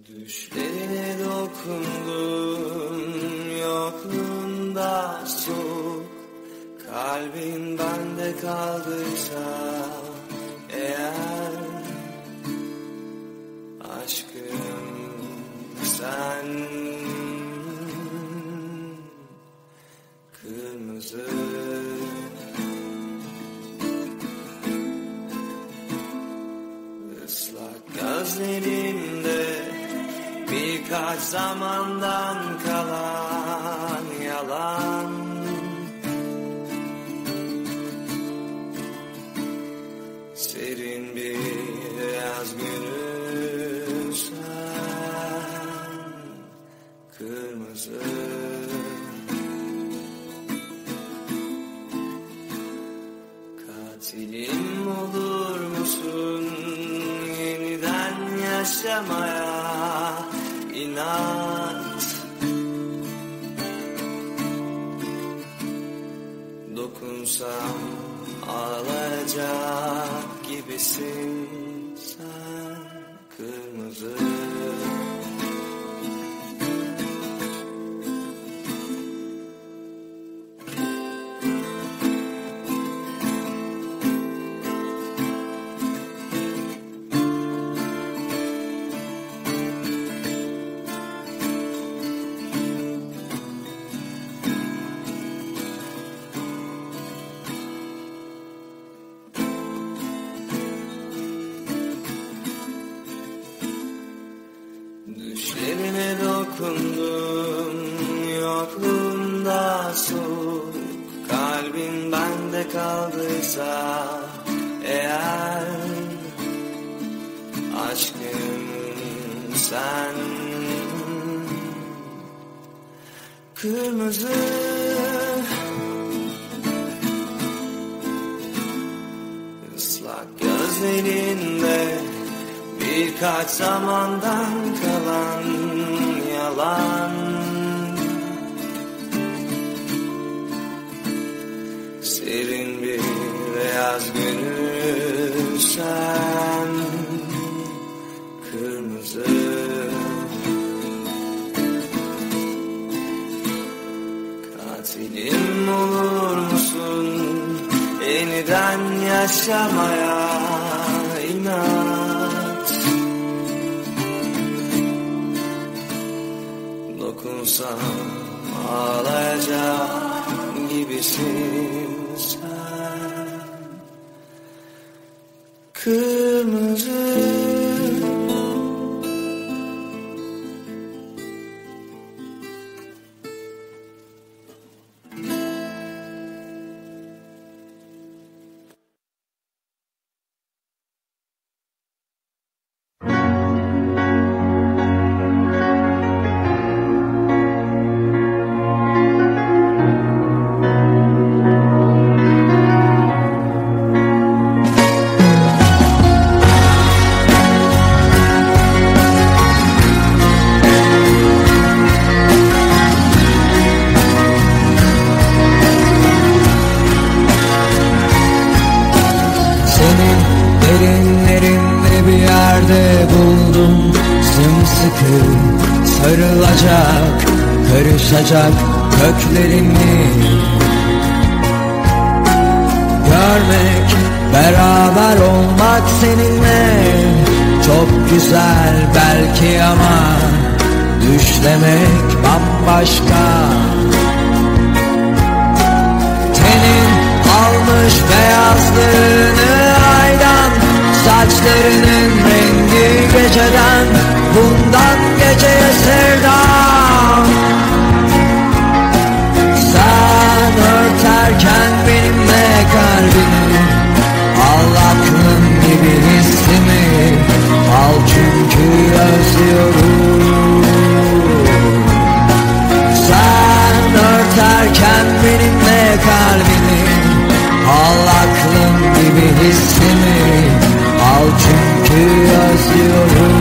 Düşlerine dokundum, yokluğunda soğuk. Kalbin bende kaldıysa eğer, aşkım sen kırmızı. Islak gözlerimde birkaç zamandan kalan yalan. Serin bir yaz günü sen kırmızı. Katilim olur musun yeniden yaşamaya inat? Dokunsam ağlayacak gibisin sen kırmızı. Düşlerine dokundum, yokluğunda soğuk. Kalbin bende kaldıysa eğer, aşkım sen kırmızı. Islak gözlerinde birkaç zamandan kalan yalan. Serin bir yaz günü sen kırmızı. Katilim olur musun yeniden yaşamaya inat? Dokunsam ağlayacak gibisin sen kırmızı. Sarılacak, karışacak köklerimi görmek, beraber olmak seninle çok güzel belki ama düşlemek bambaşka. Tenin almış beyazlığını aydan, saçlarının rengi geceden, bundan geceye sevdam. Sen örterken benimle kalbini, al aklım gibi hissimi, al çünkü özlüyorum. Sen örterken benimle kalbini, al aklım gibi hissimi, al çünkü özlüyorum.